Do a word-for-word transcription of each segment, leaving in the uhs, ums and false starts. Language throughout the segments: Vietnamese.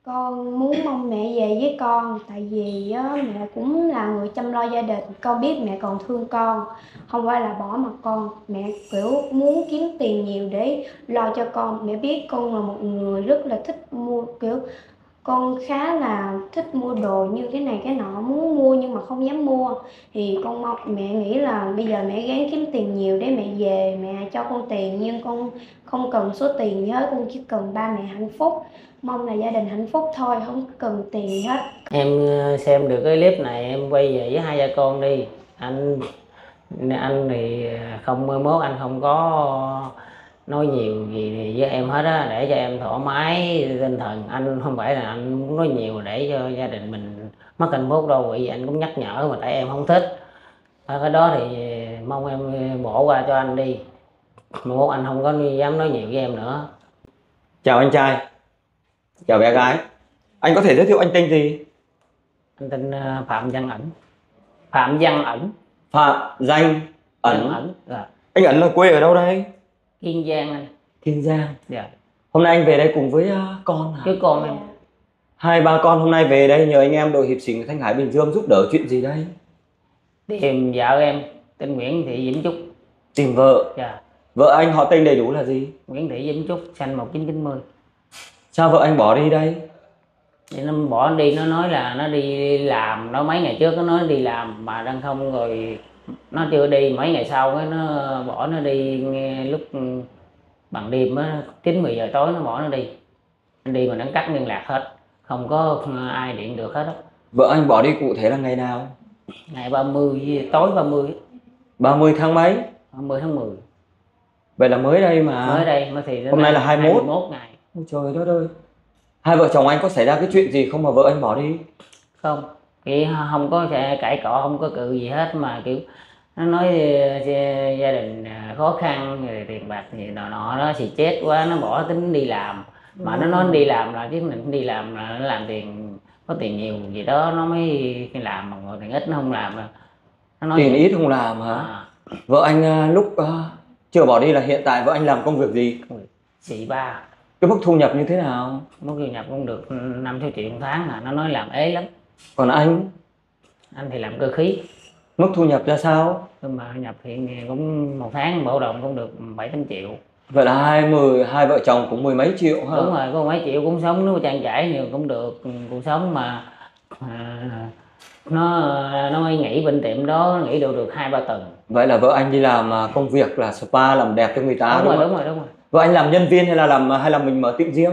Con muốn mong mẹ về với con, tại vì á, mẹ cũng là người chăm lo gia đình. Con biết mẹ còn thương con, không phải là bỏ mặt con. Mẹ kiểu muốn kiếm tiền nhiều để lo cho con. Mẹ biết con là một người rất là thích mua, kiểu con khá là thích mua đồ như cái này cái nọ, muốn mua nhưng mà không dám mua. Thì con mong mẹ nghĩ là bây giờ mẹ gắng kiếm tiền nhiều để mẹ về, mẹ cho con tiền, nhưng con không cần số tiền gì hết, con chỉ cần ba mẹ hạnh phúc, mong là gia đình hạnh phúc thôi, không cần tiền gì hết. Em xem được cái clip này em quay về với hai cha con đi. Anh anh thì không, mới mốt anh không có nói nhiều gì với em hết á, để cho em thoải mái tinh thần. Anh không phải là anh muốn nói nhiều để cho gia đình mình mất hạnh phúc đâu, bởi vì anh cũng nhắc nhở mà tại em không thích. Cái đó thì mong em bỏ qua cho anh đi, mốt anh không có dám nói nhiều với em nữa. Chào anh trai. Chào bé gái. Anh có thể giới thiệu anh tên gì? Anh tên Phạm Văn Ẩn. Phạm Văn Ẩn. Phạm Danh Ẩn. Ẩn. Dạ. Anh Ẩn là quê ở đâu đây? Kiên Giang anh. Kiên Giang. Dạ. Hôm nay anh về đây cùng với uh, con hả? Với con em. Hai ba con hôm nay về đây nhờ anh em đội hiệp sĩ Thanh Hải Bình Dương giúp đỡ chuyện gì đây? Tìm vợ em tên Nguyễn Thị Vĩnh Trúc. Tìm vợ. Dạ. Vợ anh họ tên đầy đủ là gì? Nguyễn Thị Vĩnh Trúc, sinh một nghìn chín trăm chín mươi. Sao vợ anh bỏ đi đây? Thì nó bỏ đi, nó nói là nó đi làm, nó mấy ngày trước nó nói đi làm mà đang không, rồi nó chưa đi, mấy ngày sau cái nó bỏ nó đi. Nghe lúc bằng đêm á, chín mười giờ tối nó bỏ nó đi. Nó đi mà nó cắt liên lạc hết, không có ai điện được hết đó. Vợ anh bỏ đi cụ thể là ngày nào? Ngày ba mươi, tối ba mươi. ba mươi tháng mấy? ba mươi tháng mười. Vậy là mới đây mà. Mới đây mà thì hôm nay là hai mươi mốt. hai mươi mốt ngày. Ôi trời đất ơi. Hai vợ chồng anh có xảy ra cái chuyện gì không mà vợ anh bỏ đi? Không, thì không có cãi cọ, không có cự gì hết, mà kiểu nó nói gia đình khó khăn rồi tiền bạc thì nọ nọ, nó xì chết quá nó bỏ, tính đi làm. Mà ừ. nó nói đi làm là chứ mình đi làm là nó làm tiền, có tiền nhiều gì đó nó mới làm, mà ngồi tiền ít nó không làm. Là nó nói tiền vậy. Ít không làm hả? À. Vợ anh lúc uh, chưa bỏ đi là hiện tại vợ anh làm công việc gì? Xì ba. Cái mức thu nhập như thế nào? Mức thu nhập cũng được năm sáu triệu một tháng, mà nó nói làm ế lắm. Còn anh? Anh thì làm cơ khí. Mức thu nhập ra sao? Nhưng mà thu nhập hiện cũng một tháng bộ đồng cũng được bảy tám triệu. Vậy là hai mươi hai vợ chồng cũng mười mấy triệu hả? Đúng rồi, có mấy triệu cũng sống, nếu mà trang trải nhiều cũng được cuộc sống. Mà à, nó nó mới nghỉ bên tiệm đó, nghỉ được được hai ba tuần. Vậy là vợ anh đi làm công việc là spa, làm đẹp cho người ta. Đúng, đúng rồi, không? đúng rồi, đúng rồi. Vợ anh làm nhân viên hay là làm hay là mình mở tiệm riêng?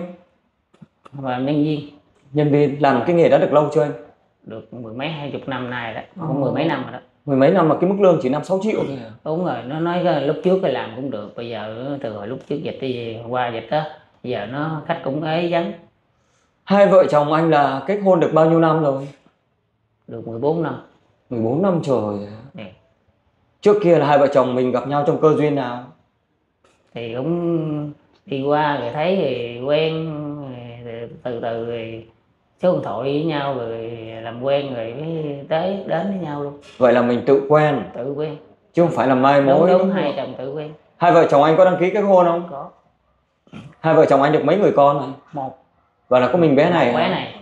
Làm nhân viên. Nhân viên. Làm cái nghề đó được lâu chưa anh? Được mười mấy hai chục năm nay đó, cũng mười mấy năm rồi đó. Mười mấy năm mà cái mức lương chỉ năm sáu triệu thôi à? Đúng rồi, nó nói lúc trước thì làm cũng được, bây giờ từ hồi lúc trước dịch đi qua dịch đó, giờ nó khách cũng ế vắng. Hai vợ chồng anh là kết hôn được bao nhiêu năm rồi? Được mười bốn năm. mười bốn năm trời. Nè. Trước kia là hai vợ chồng mình gặp nhau trong cơ duyên nào? Thì cũng đi qua rồi thấy thì quen, rồi từ từ rồi số điện thoại với nhau rồi làm quen, rồi mới tới đến với nhau luôn. Vậy là mình tự quen? Tự quen. Chứ không phải là mai mối. Đúng, đúng, đúng, hai chồng tự quen. Hai vợ chồng anh có đăng ký kết hôn không? Có. Hai vợ chồng anh được mấy người con rồi? Một. Và là có mình bé này? Một bé này.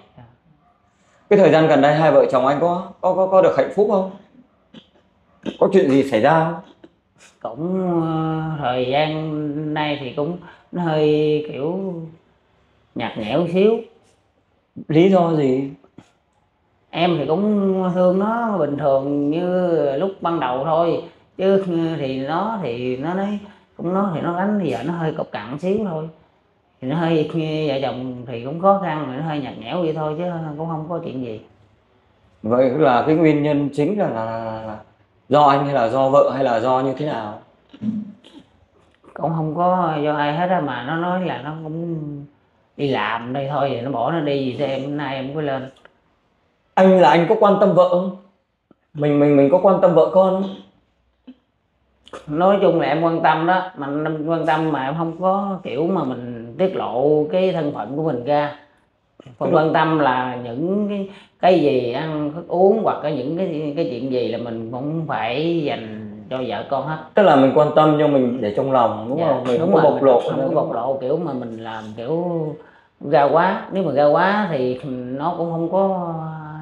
Cái thời gian gần đây hai vợ chồng anh có có có, có được hạnh phúc không? Có chuyện gì xảy ra không? Cũng uh, thời gian nay thì cũng nó hơi kiểu nhạt nhẽo xíu. Lý do gì? Em thì cũng thương nó bình thường như lúc ban đầu thôi, chứ thì nó thì nó nói cũng nó thì nó đánh bây giờ nó hơi cộc cằn xíu thôi, thì nó hơi vợ chồng thì cũng khó khăn, mà nó hơi nhạt nhẽo vậy thôi chứ cũng không có chuyện gì. Vậy là cái nguyên nhân chính là, là, là do anh hay là do vợ hay là do như thế nào? Cũng không có do ai hết á, mà nó nói là nó cũng đi làm đây thôi, vậy nó bỏ nó đi gì em hôm nay em cũng có lên. Anh là anh có quan tâm vợ không? Mình mình mình có quan tâm vợ con không? Nói chung là em quan tâm đó, mà em quan tâm mà em không có kiểu mà mình tiết lộ cái thân phận của mình ra. Còn quan tâm là những cái cái gì ăn thức uống, hoặc là những cái cái chuyện gì là mình cũng phải dành cho vợ con hết. Tức là mình quan tâm nhưng mình để trong lòng, đúng dạ, không? Mình đúng không có rồi, bộc lộ. không có bộc lộ kiểu mà mình làm kiểu Ga quá, nếu mà ga quá thì nó cũng không có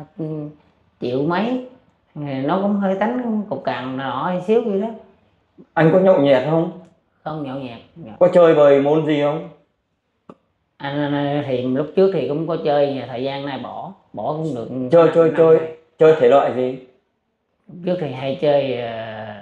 chịu mấy, nó cũng hơi tánh cục cằn nọ xíu vậy đó. Anh có nhậu nhẹt không? Không nhậu nhẹt. Có chơi bời môn gì không? Anh thì lúc trước thì cũng có chơi, thời gian này bỏ bỏ cũng được. Chơi chơi chơi này. Chơi thể loại gì? Lúc trước thì hay chơi uh,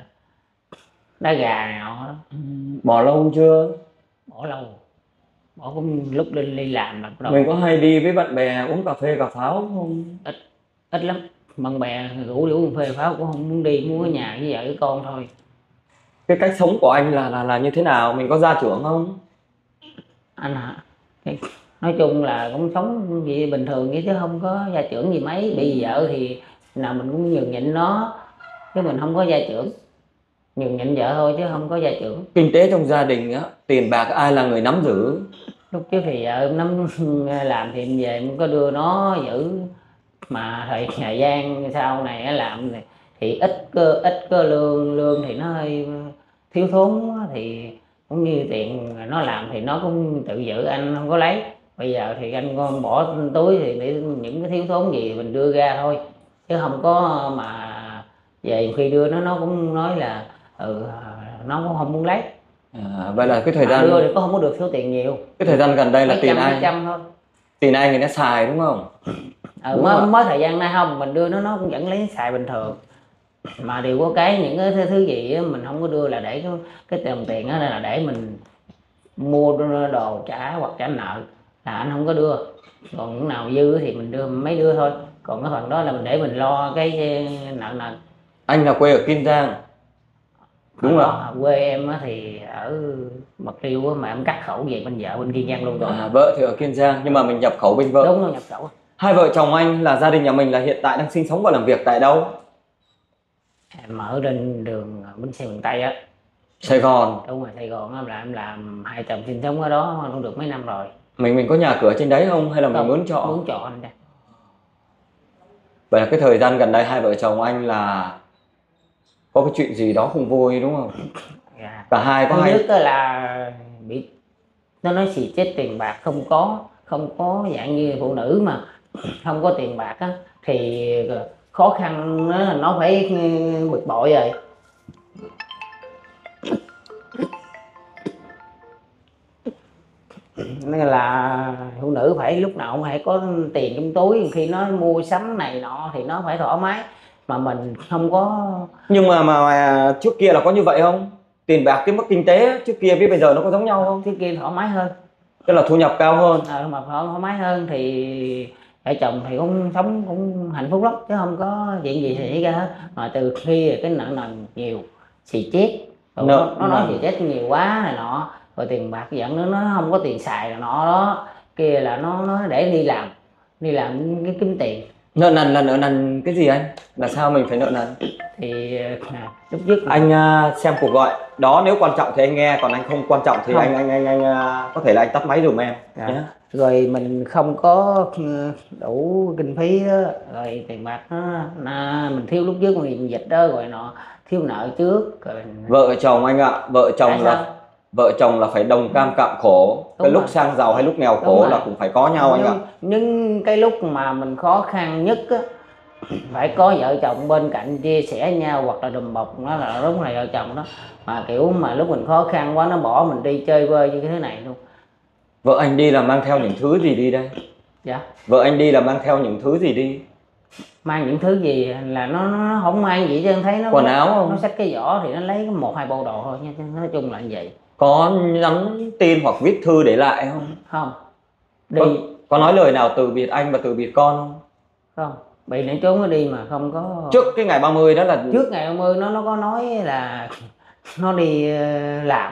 đá gà này nọ đó. Bỏ lâu chưa? Bỏ lâu, bỏ cũng lúc đi, đi làm là mình có hay đi với bạn bè uống cà phê cà pháo không? Ít, ít lắm. Bạn bè rủ đi uống cà phê pháo cũng không muốn đi, muốn ở nhà với vợ với con thôi. Cái cách sống của anh là là là như thế nào? Mình có gia trưởng không? Anh hả? Nói chung là cũng sống gì bình thường chứ không có gia trưởng gì mấy. Bị vợ thì nào mình cũng nhường nhịn nó, chứ mình không có gia trưởng. Nhường nhịn vợ thôi chứ không có gia trưởng. Kinh tế trong gia đình á, tiền bạc ai là người nắm giữ? Lúc trước thì vợ nắm làm thì em về cũng có đưa nó giữ, mà thời thời gian sau này làm thì, thì ít cơ ít cơ lương lương thì nó hơi thiếu thốn, thì cũng như tiền nó làm thì nó cũng tự giữ, anh không có lấy. Bây giờ thì anh con bỏ túi thì để những cái thiếu thốn gì mình đưa ra thôi, chứ không có mà về khi đưa nó nó cũng nói là ừ nó cũng không muốn lấy. À, vậy là cái thời gian đưa thì có không có được số tiền nhiều. Cái thời gian gần đây là mấy tiền trăm, ai trăm thôi. Tiền ai người ta xài đúng không? Ừ, mới, mới thời gian nay không mình đưa nó nó cũng vẫn lấy xài bình thường, mà điều có cái những cái thứ gì á, mình không có đưa là để cái cái tiền tiền đó là để mình mua đồ trả hoặc trả nợ, là anh không có đưa. Còn những nào dư thì mình đưa mấy đưa thôi, còn cái phần đó là mình để mình lo cái nợ nợ. Anh là quê ở Kiên Giang đúng không? Quê em thì ở Bạc Liêu mà em cắt khẩu về bên vợ bên Kiên Giang luôn rồi. À, vợ thì ở Kiên Giang nhưng mà mình nhập khẩu bên vợ. Đúng rồi, nhập khẩu. Hai vợ chồng anh là gia đình nhà mình là hiện tại đang sinh sống và làm việc tại đâu? Em ở trên đường bến xe miền Tây á. Sài Gòn. Đúng rồi, Sài Gòn là em làm hai chồng sinh sống ở đó cũng được mấy năm rồi. Mình mình có nhà cửa trên đấy không hay là mình không, muốn trọ? Muốn trọ anh đây. Vậy là cái thời gian gần đây hai vợ chồng anh là có cái chuyện gì đó không vui đúng không? Dạ. Cả hai có Thứ hay nhất là bị nó nói xì chết tiền bạc không có, không có dạng như phụ nữ mà không có tiền bạc á thì khó khăn nó, nó phải bực bội rồi. Nên là phụ nữ phải lúc nào cũng phải có tiền trong túi, khi nó mua sắm này nọ thì nó phải thoải mái, mà mình không có. Nhưng mà mà, mà trước kia là có như vậy không? Tiền bạc cái mức kinh tế trước kia với bây giờ nó có giống nhau không? Trước kia thoải mái hơn, tức là thu nhập cao hơn. À, mà thoải mái hơn thì vợ chồng thì cũng sống cũng hạnh phúc lắm, chứ không có chuyện gì xảy ra hết. Mà từ khi cái nợ nần nhiều, xì chết, nó, nó nói xì chết nhiều quá này nọ, rồi tiền bạc dẫn nó nó không có tiền xài rồi nọ đó kia, là nó nó để đi làm đi làm cái kiếm tiền. Nợ nần là nợ nần cái gì anh? Là sao mình phải nợ nần? Thì à, lúc trước anh uh, xem cuộc gọi đó, nếu quan trọng thì anh nghe, còn anh không quan trọng thì không. anh anh anh anh uh, có thể là anh tắt máy dùm em. Dạ. Yeah. Rồi mình không có đủ kinh phí đó, rồi tiền bạc đó, là mình thiếu lúc trước mình dịch đó, rồi nọ thiếu nợ trước rồi. Vợ chồng anh ạ, à, vợ chồng Tại là sao? vợ chồng là phải đồng cam cạm khổ. Đúng cái rồi. Lúc sang giàu hay lúc nghèo khổ là cũng phải có nhau. Nhưng, anh ạ. Nhưng cái lúc mà mình khó khăn nhất á, phải có vợ chồng bên cạnh chia sẻ nhau, hoặc là đùm bọc, nó là đúng là vợ chồng đó. Mà kiểu mà lúc mình khó khăn quá nó bỏ mình đi chơi vơi như thế này luôn. Vợ anh đi là mang theo những thứ gì đi đây? Dạ. Vợ anh đi là mang theo những thứ gì đi? Mang những thứ gì là nó nó không mang gì chứ em thấy nó quần áo không? Nó xách cái giỏ thì nó lấy một hai bộ đồ thôi nha, nói chung là như vậy. Có nhắn tin hoặc viết thư để lại không? Không. Đi có, có nói lời nào từ biệt anh và từ biệt con không? Không, bị nãy trốn nó đi mà không có. Trước cái ngày ba mươi đó là trước ngày ba mươi nó nó có nói là nó đi làm,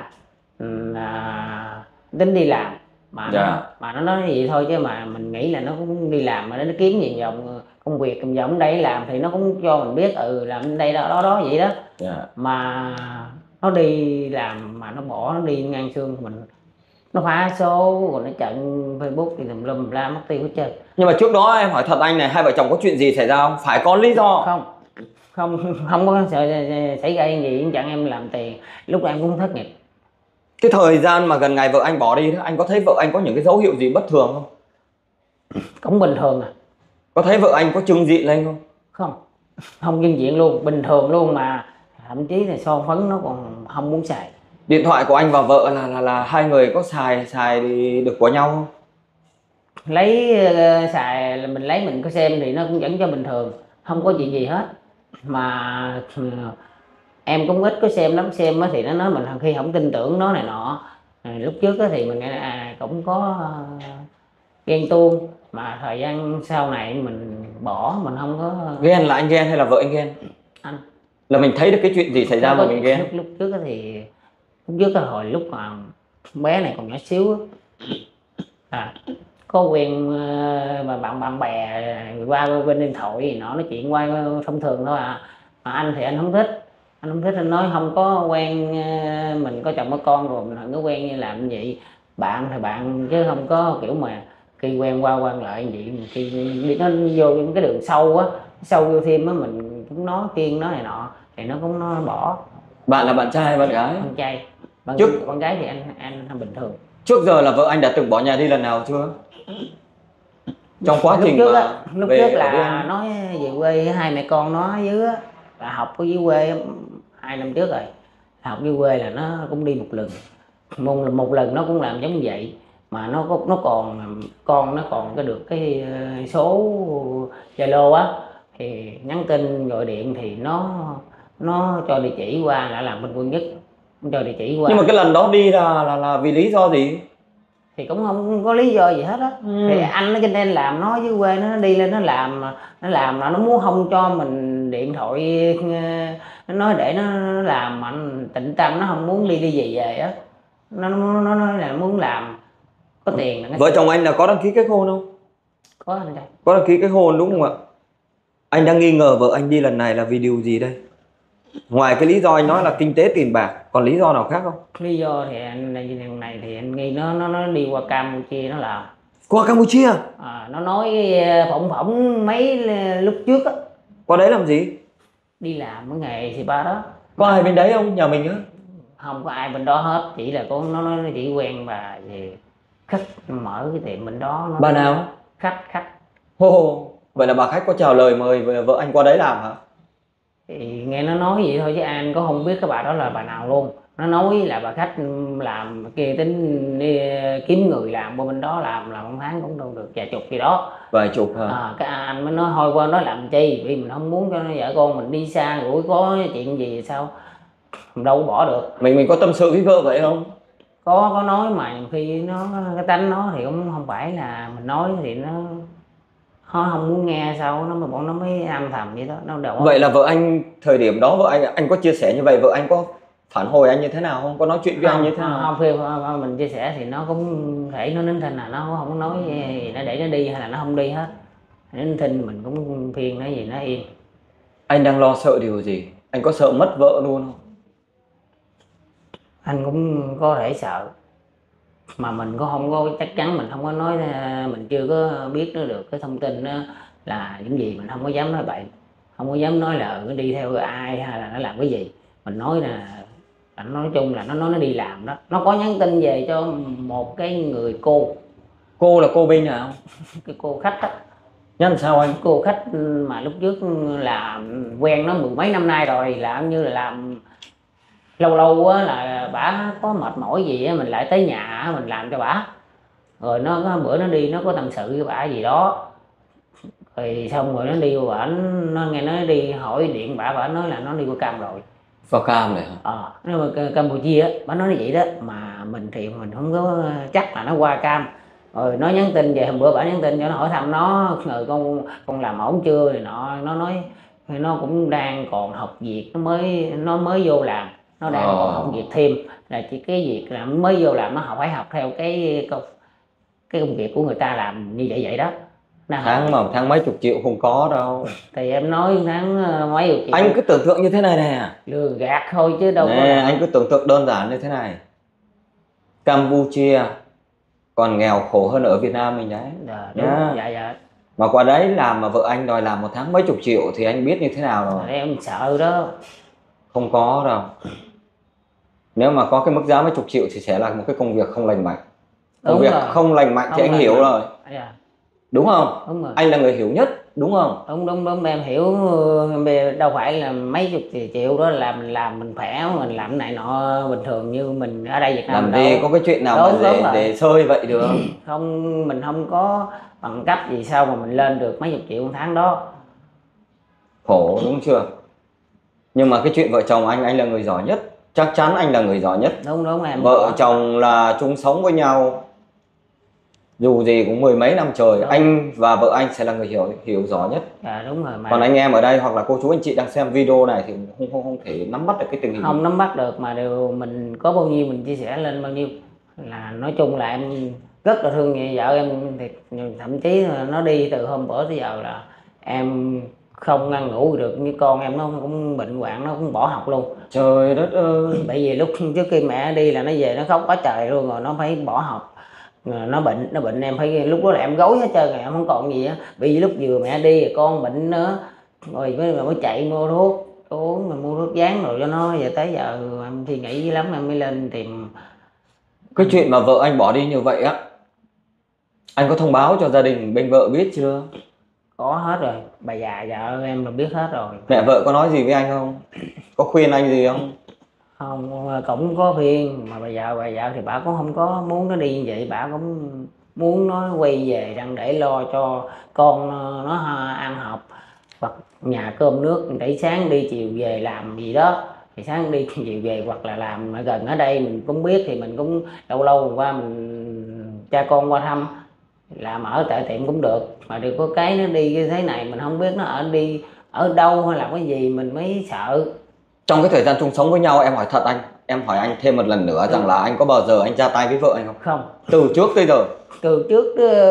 là tính đi làm mà dạ. nó, mà nó nói gì thôi, chứ mà mình nghĩ là nó cũng đi làm mà nó kiếm gì vòng công việc cầm vòng đây làm thì nó cũng cho mình biết ừ làm đây đó đó, đó vậy đó. Dạ. Mà nó đi làm mà nó bỏ, nó đi ngang xương mình, nó phá số rồi nó chặn Facebook thì tùm lum la mất tiêu hết trơn. Nhưng mà trước đó em hỏi thật anh này, hai vợ chồng có chuyện gì xảy ra không? Phải có lý do. Không, không, không có xảy ra gì chặn em làm tiền, lúc đó em cũng thất nghiệp. Cái thời gian mà gần ngày vợ anh bỏ đi đó, anh có thấy vợ anh có những cái dấu hiệu gì bất thường không? cũng bình thường à. Có thấy vợ anh có trưng diện lên không? Không, không dân diện luôn, bình thường luôn, mà thậm chí là son phấn nó còn không muốn xài. Điện thoại của anh và vợ là là là hai người có xài xài thì được của nhau không? Lấy uh, xài là mình lấy mình có xem thì nó cũng vẫn cho bình thường, không có chuyện gì hết. Mà uh, em cũng ít có xem lắm, xem thì nó nói mình khi không tin tưởng nó này nọ. À, lúc trước thì mình à, cũng có uh, ghen tuông, mà thời gian sau này mình bỏ, mình không có Ghen là anh ghen hay là vợ anh ghen? anh. Là mình thấy được cái chuyện gì xảy ra mà mình ghen? Lúc, lúc trước thì lúc trước là hồi lúc mà bé này còn nhỏ xíu à, có quen mà bạn bạn bè qua bên điện thoại gì nọ nói chuyện qua thông thường thôi à. Mà anh thì anh không thích, anh không thích, anh nói không có quen, mình có chồng có con rồi mình không có quen như làm như vậy. Bạn thì bạn chứ không có kiểu mà khi quen qua quen lại như vậy, khi đi nó vô những cái đường sâu á, sâu vô thêm á, mình cũng nói khuyên nó này nọ thì nó cũng nó bỏ. Bạn là bạn trai hay bạn gái? Con trai. Bạn, Trước- con gái thì anh anh bình thường. Trước giờ là vợ anh đã từng bỏ nhà đi lần nào chưa? Trong quá Lúc trình trước mà á, lúc về trước ở với là anh. nói về quê, hai mẹ con nó ở dưới á, là học ở dưới quê hai năm trước rồi, học dưới quê là nó cũng đi một lần, một, một lần nó cũng làm giống vậy. Mà nó có nó còn con nó còn có được cái ờ, số Zalo á, thì nhắn tin gọi điện thì nó nó cho địa chỉ qua, đã làm bên Quân Nhất, cho địa chỉ qua. Nhưng mà cái lần đó đi là là, là vì lý do gì? Thì cũng không có lý do gì hết á. Ừ. Thì anh nó cho nên làm, nó dưới quê nó đi lên nó làm, nó làm là nó muốn không cho mình điện thoại, nó nói để nó làm, mà anh tịnh tâm nó không muốn đi đi về về á, nó nó nói là muốn làm có tiền là Vợ chồng anh là có đăng ký kết hôn không? có anh đây. Có đăng ký kết hôn đúng không ạ? Anh đang nghi ngờ vợ anh đi lần này là vì điều gì đây? Ngoài cái lý do anh nói là kinh tế tiền bạc, còn lý do nào khác không? Lý do thì anh lần này thì anh nghi nó nó nó đi qua Campuchia nó làm. Qua Campuchia? À, nó nói phỏng phỏng mấy lúc trước á. Qua đấy làm gì? Đi làm ở nghề xì ba đó. Có ai bên đấy không? Nhà mình á? Không có ai bên đó hết, chỉ là có nó nói chỉ quen bà về khách mở cái tiệm bên đó. Nó Bà nào? khách khách Hô, vậy là bà khách có chào lời mời vợ anh qua đấy làm hả? thì nghe nó nói vậy thôi chứ anh có không biết cái bà đó là bà nào luôn. Nó nói là bà khách làm kia tính đi kiếm người làm qua bên đó, làm làm một tháng cũng đâu được vài chục gì đó. Vài chục hả? À, cái anh mới nói thôi qua đó làm chi, vì mình không muốn cho nó vợ con mình đi xa, rủi có chuyện gì sao mình đâu có bỏ được. Mình mình có tâm sự với vợ vậy không? có có nói mà nhiều khi nó cái tánh nó thì cũng không phải là mình nói thì nó nó không muốn nghe, sao nó mà bọn nó mới âm thầm vậy đó, nó đâu. Vậy là vợ anh thời điểm đó vợ anh anh có chia sẻ như vậy, vợ anh có phản hồi anh như thế nào không? Có nói chuyện với anh như thế nào? Không, khi mình chia sẻ thì nó cũng thể nó nín thinh, là nó không nói gì, nó để nó đi hay là nó không đi hết, nín thinh mình cũng phiền nó gì nó yên. Anh đang lo sợ điều gì? Anh có sợ mất vợ luôn không? Anh cũng có thể sợ, mà mình có không có chắc chắn, mình không có nói, mình chưa có biết nó được cái thông tin đó là những gì, mình không có dám nói bậy, không có dám nói là nó đi theo ai hay là nó làm cái gì. Mình nói là, là nói chung là nó nói nó đi làm đó. Nó có nhắn tin về cho một cái người cô. Cô là cô bên nào? Cái cô khách đó. Nhắn sao anh? Cô khách mà lúc trước là quen nó mười mấy năm nay rồi, làm như là làm lâu lâu á, là bả có mệt mỏi gì á mình lại tới nhà mình làm cho bả, rồi nó có bữa nó đi nó có tâm sự với bả gì đó, rồi xong rồi nó đi qua bả, nó nghe nói đi hỏi điện bả, bả nói là nó đi qua Cam rồi. Vào Cam này hả? Ờ, nó qua Campuchia á, bả nói như vậy đó, mà mình thì mình không có chắc là nó qua Cam. Rồi nó nhắn tin về, hôm bữa bả nhắn tin cho nó hỏi thăm nó, rồi con con làm ổn chưa thì nọ, nó nói nó cũng đang còn học việc, nó mới nó mới vô làm, nó đang Ờ. còn học việc thêm, là chỉ cái việc là mới vô làm nó học phải học theo cái công cái công việc của người ta làm như vậy vậy đó. Nó Tháng mà tháng mấy chục triệu không có đâu. thì em nói tháng mấy chục triệu. Anh cứ tưởng tượng như thế này nè. Lừa gạt thôi chứ đâu có Nè, là... anh cứ tưởng tượng đơn giản như thế này. Campuchia còn nghèo khổ hơn ở Việt Nam mình đấy. Dạ, đúng, Nhá. dạ dạ. Mà qua đấy làm mà vợ anh đòi làm một tháng mấy chục triệu thì anh biết như thế nào rồi. Em sợ đó. Không có đâu. Nếu mà có cái mức giá mấy chục triệu thì sẽ là một cái công việc không lành mạnh. Công Đúng việc rồi. không lành mạnh thì Không anh lành hiểu mạnh. rồi. Dạ. đúng không? Đúng rồi. Anh là người hiểu nhất đúng không? Đúng đúng đúng, em hiểu. Em đâu phải là mấy chục triệu đó là mình làm mình khỏe, mình làm cái này nọ bình thường như mình ở đây Việt Nam Làm đâu. gì có cái chuyện nào mà Đúng, đúng để rồi. để sơi vậy được. Không, mình không có bằng cấp gì sao mà mình lên được mấy chục triệu một tháng đó. Khổ đúng chưa? Nhưng mà cái chuyện vợ chồng anh anh là người giỏi nhất, chắc chắn anh là người giỏi nhất. Đúng đúng em. Vợ có. chồng là chung sống với nhau dù gì cũng mười mấy năm trời, Đúng. anh và vợ anh sẽ là người hiểu hiểu rõ nhất. Dạ đúng rồi mà. Còn anh em ở đây hoặc là cô chú anh chị đang xem video này thì không không không thể nắm bắt được cái tình hình. Không nắm bắt được, mà đều mình có bao nhiêu mình chia sẻ lên bao nhiêu. Là nói chung là em rất là thương vợ em thiệt, thậm chí là nó đi từ hôm bữa tới giờ là em không ngăn ngủ được, như con em nó cũng bệnh hoạn, nó cũng bỏ học luôn. Trời đất ơi. Bởi vì lúc trước khi mẹ đi là nó về nó khóc quá trời luôn, rồi nó phải bỏ học. Nó bệnh, nó bệnh em phải lúc đó là em gối hết trơn rồi, em không còn gì á. Bởi vì lúc vừa mẹ đi rồi con bệnh nữa, rồi mới mới chạy mua thuốc uống, rồi mua thuốc dán rồi cho nó. Giờ tới giờ em suy nghĩ dữ lắm, em mới lên tìm. Cái chuyện mà vợ anh bỏ đi như vậy á, anh có thông báo cho gia đình bên vợ biết chưa? Có hết rồi, bà già vợ em là biết hết rồi. Mẹ vợ có nói gì với anh không? Có khuyên anh gì không? Không, cũng có khuyên mà bà vợ bà vợ thì bà cũng không có muốn nó đi như vậy. Bà cũng muốn nó quay về đang để lo cho con nó ăn học, hoặc nhà cơm nước để sáng đi chiều về làm gì đó, thì sáng đi chiều về, hoặc là làm ở gần ở đây mình cũng biết thì mình cũng lâu lâu qua mình cha con qua thăm, làm ở tại tiệm cũng được. Mà được có cái nó đi như thế này mình không biết nó ở đi ở đâu hay là cái gì, mình mới sợ. Trong cái thời gian chung sống với nhau, em hỏi thật anh, em hỏi anh thêm một lần nữa, rằng là anh có bao giờ anh ra tay với vợ anh không? Không. Từ trước tới giờ? Từ trước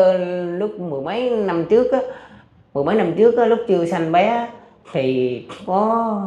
lúc mười mấy năm trước á, mười mấy năm trước á, lúc chưa sanh bé thì có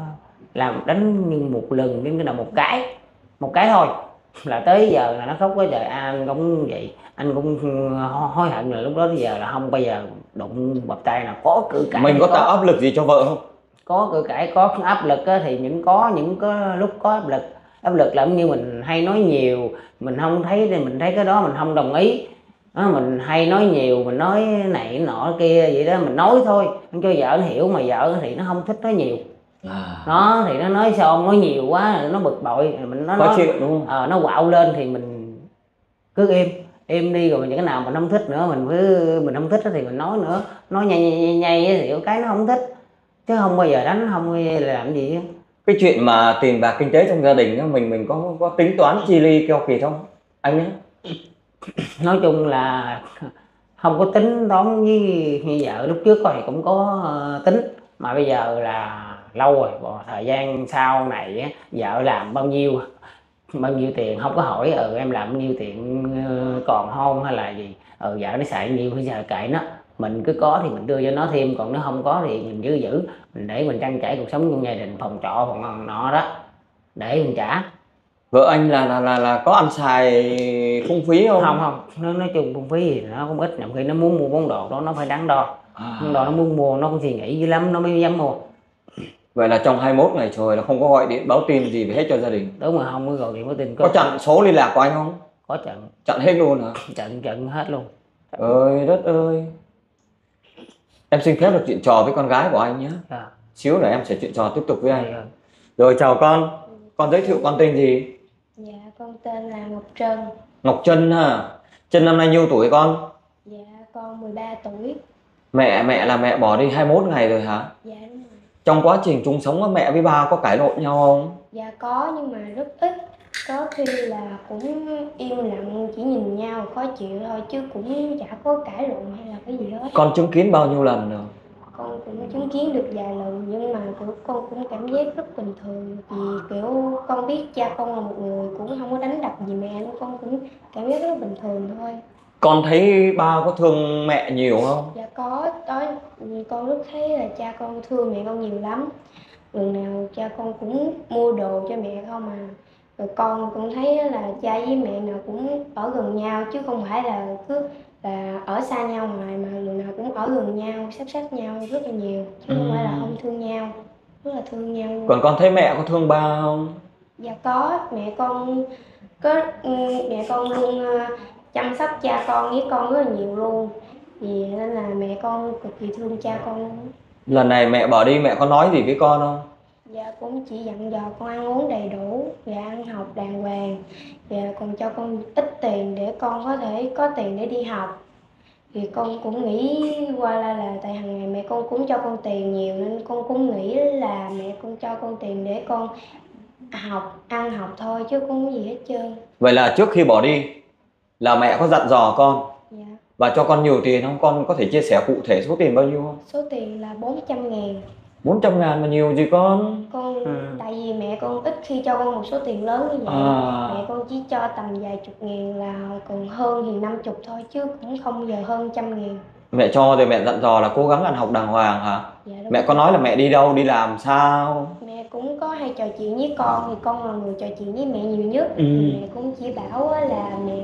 làm đánh nhưng một lần, nhưng cái nào một cái một cái thôi là tới giờ là nó khóc quá trời. Anh cũng vậy, anh cũng hối hận là lúc đó tới giờ là không bao giờ đụng bập tay nào. Có cự cãi, mình có tạo áp lực gì cho vợ không? Có cự cãi, có áp lực á, thì những có những có lúc có áp lực. Áp lực là như mình hay nói nhiều, mình không thấy thì mình thấy cái đó mình không đồng ý đó, mình hay nói nhiều, mình nói này nọ kia vậy đó, mình nói thôi cho vợ nó hiểu, mà vợ thì nó không thích nói nhiều. À. Nó thì nó nói sao ông nói nhiều quá, nó bực bội, mình nó Khó chịu đúng không? À, nó quạo lên thì mình cứ im im đi, rồi những cái nào mình không thích nữa mình cứ mình không thích thì mình nói nữa, nói nhây nhây nhây thì cái nó không thích, chứ không bao giờ đánh, không bao giờ làm gì. Cái chuyện mà tiền bạc kinh tế trong gia đình đó, mình mình có có tính toán chi ly keo kiệt không anh ấy? Nói chung là không có tính toán với, như vợ lúc trước thì cũng có uh, tính, mà bây giờ là lâu rồi, thời gian sau này á, vợ làm bao nhiêu bao nhiêu tiền không có hỏi ừ em làm bao nhiêu tiền uh, còn hôn hay là gì, ừ vợ nó xài nhiêu bây giờ kệ nó, mình cứ có thì mình đưa cho nó thêm, còn nếu không có thì mình giữ giữ mình để mình trang trải cuộc sống trong gia đình, phòng trọ phòng nọ đó để mình trả. Vợ anh là là là, là có ăn xài phung phí không? Không không, nó nói chung phung phí thì nó cũng ít, nhầm khi nó muốn mua món đồ đó nó phải đắn đo. À. Món đồ nó muốn mua nó cũng suy nghĩ dữ lắm nó mới dám mua. Vậy là trong hai mươi mốt ngày trời là không có gọi điện báo tin gì về hết cho gia đình? Đúng rồi, không có gọi điện báo tin. Có, có chặn số liên lạc của anh không? Có chặn. Chặn hết luôn hả? Chặn chặn hết luôn. Ơi đất ơi. Em xin phép được chuyện trò với con gái của anh nhé. À. Xíu nữa em sẽ chuyện trò tiếp tục với anh. Rồi. Rồi chào con. Con giới thiệu con tên gì? Dạ con tên là Ngọc Trân. Ngọc Trân ha. Trân năm nay nhiêu tuổi con? Dạ con mười ba tuổi. Mẹ mẹ là mẹ bỏ đi hai mươi mốt ngày rồi hả? Dạ đúng rồi. Trong quá trình chung sống mẹ với ba có cãi lộn nhau không? Dạ có, nhưng mà rất ít. Có khi là cũng im lặng, chỉ nhìn nhau khó chịu thôi, chứ cũng chả có cãi lộn hay là cái gì hết. Con chứng kiến bao nhiêu lần rồi? Con cũng chứng kiến được vài lần, nhưng mà kiểu con cũng cảm giác rất bình thường, vì kiểu con biết cha con là một người cũng không có đánh đập gì mẹ, nên con cũng cảm giác rất bình thường thôi. Con thấy ba có thương mẹ nhiều không? Dạ có, đó con rất thấy là cha con thương mẹ con nhiều lắm. Lần nào cha con cũng mua đồ cho mẹ không à. Rồi con cũng thấy là cha với mẹ nào cũng ở gần nhau, chứ không phải là cứ là ở xa nhau hoài, mà lần nào cũng ở gần nhau, sắp sát nhau rất là nhiều, chứ không phải là không thương nhau, rất là thương nhau luôn. Còn con thấy mẹ có thương ba không? Dạ có, mẹ con có mẹ con luôn chăm sóc cha con với con rất là nhiều luôn. Vì vậy nên là mẹ con cực kỳ thương cha con. Lần này mẹ bỏ đi mẹ có nói gì với con không? Dạ cũng chỉ dặn dò con ăn uống đầy đủ và ăn học đàng hoàng, và còn cho con ít tiền để con có thể có tiền để đi học. Thì con cũng nghĩ qua là, là tại hàng ngày mẹ con cũng cho con tiền nhiều nên con cũng nghĩ là mẹ con cho con tiền để con học, ăn học thôi chứ không có gì hết trơn. Vậy là trước khi bỏ đi là mẹ có dặn dò con Dạ. và cho con nhiều tiền không? Con có thể chia sẻ cụ thể số tiền bao nhiêu không? Số tiền là bốn trăm ngàn. bốn trăm ngàn mà nhiều gì con? Con Ừ. tại vì mẹ con ít khi cho con một số tiền lớn như vậy. À. Mẹ con chỉ cho tầm vài chục ngàn, là còn hơn thì năm chục thôi chứ cũng không giờ hơn trăm ngàn. Mẹ cho thì mẹ dặn dò là cố gắng ăn học đàng hoàng hả? Dạ, đúng Mẹ rồi. có nói là mẹ đi đâu, đi làm sao? Mẹ cũng có hay trò chuyện với con, thì con là người trò chuyện với mẹ nhiều nhất. Ừ. Thì mẹ cũng chỉ bảo á là mẹ